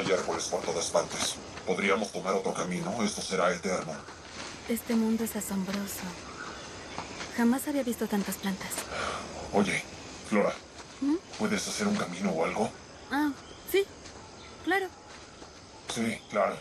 Hay árboles por todas partes. Podríamos tomar otro camino, esto será eterno. Este mundo es asombroso. Jamás había visto tantas plantas. Oye, Flora, ¿Mm? ¿puedes hacer un camino o algo? Ah, sí, claro. Sí, claro.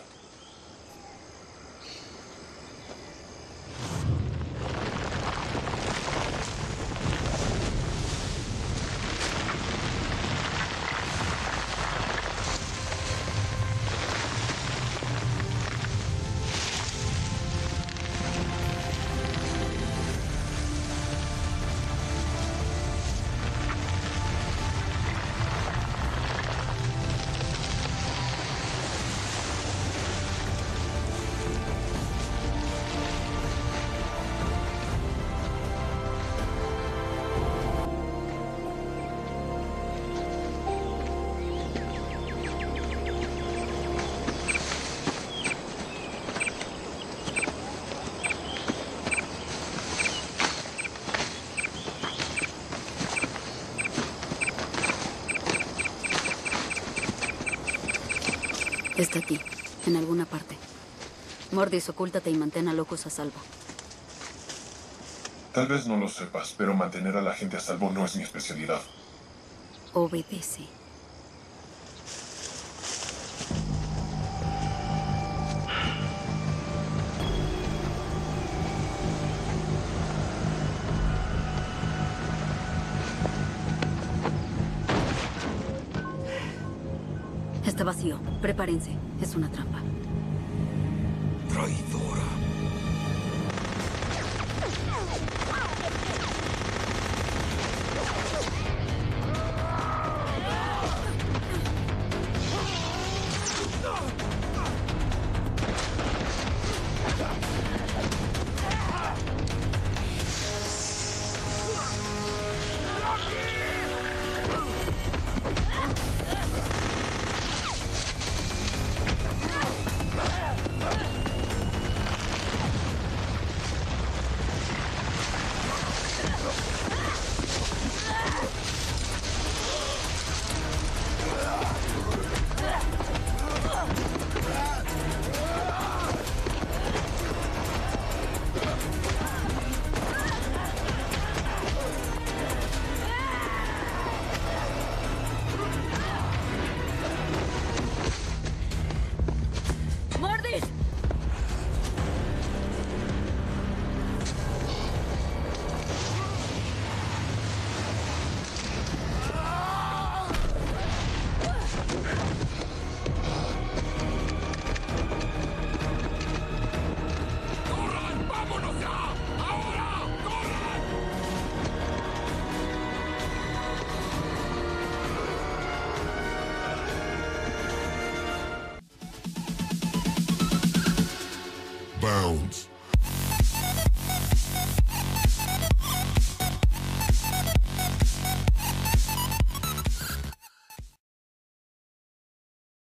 Está aquí, en alguna parte. Mordis, ocúltate y mantén a locos a salvo. Tal vez no lo sepas, pero mantener a la gente a salvo no es mi especialidad. Obedece. Está vacío. Prepárense. Es una trampa.